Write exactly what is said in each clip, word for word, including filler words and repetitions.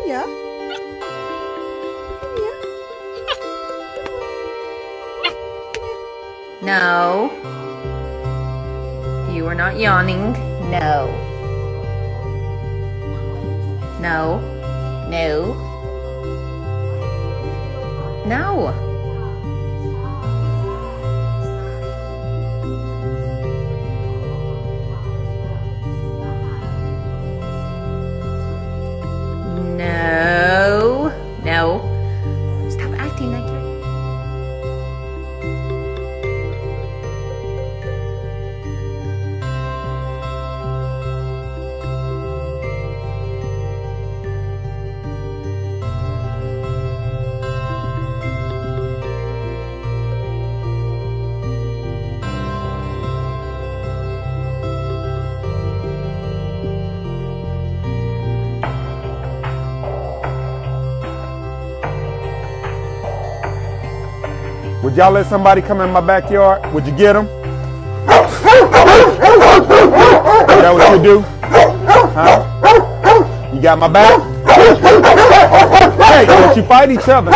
here. Come here. No. You are not yawning. No. No. No. No. No. No. Stop acting like you're... Would y'all let somebody come in my backyard? Would you get them? Is that what you do? Huh? You got my back? Hey, don't you fight each other.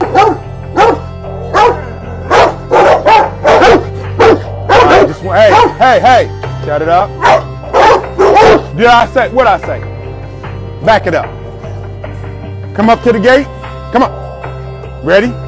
I just want, hey, hey, hey, shut it up. Did I say, what'd I say? Back it up. Come up to the gate. Come on. Ready?